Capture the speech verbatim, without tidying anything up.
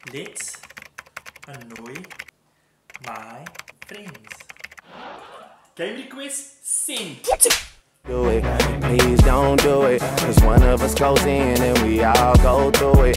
Let's annoy my friends. Game request sent. Do it, please don't do it. Cause one of us goes in and we all go through it.